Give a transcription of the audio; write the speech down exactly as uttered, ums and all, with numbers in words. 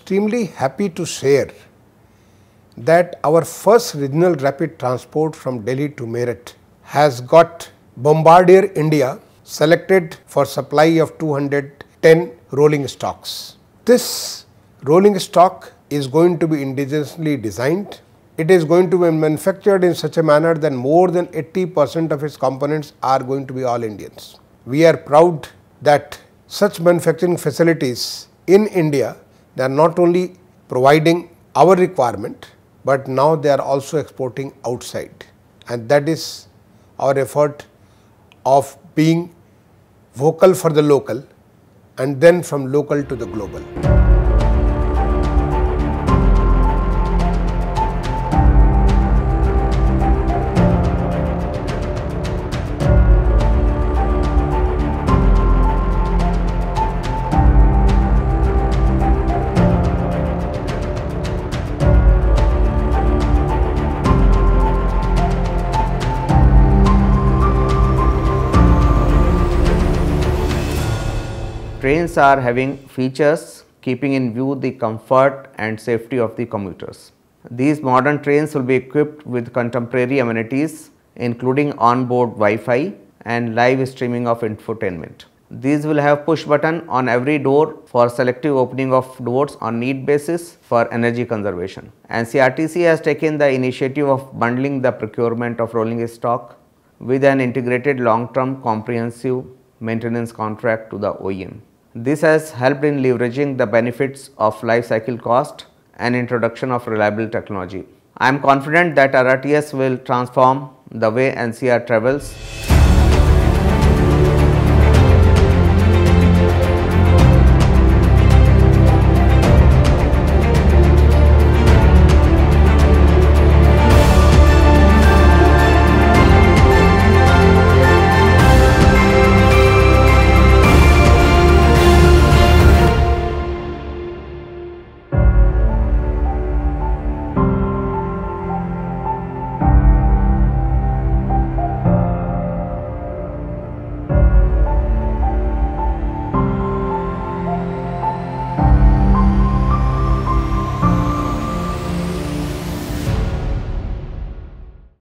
extremely happy to share that our first regional rapid transport from Delhi to Meerut has got Bombardier India selected for supply of two hundred ten rolling stocks. This rolling stock is going to be indigenously designed. It is going to be manufactured in such a manner that more than eighty percent of its components are going to be all Indians. We are proud that such manufacturing facilities in India, they are not only providing our requirement, but now they are also exporting outside, and that is our effort of being vocal for the local and then from local to the global. Trains are having features keeping in view the comfort and safety of the commuters. These modern trains will be equipped with contemporary amenities including on-board Wi-Fi and live streaming of infotainment. These will have push button on every door for selective opening of doors on need basis for energy conservation. N C R T C has taken the initiative of bundling the procurement of rolling stock with an integrated long-term comprehensive maintenance contract to the O E M. This has helped in leveraging the benefits of life cycle cost and introduction of reliable technology. I am confident that R R T S will transform the way N C R travels.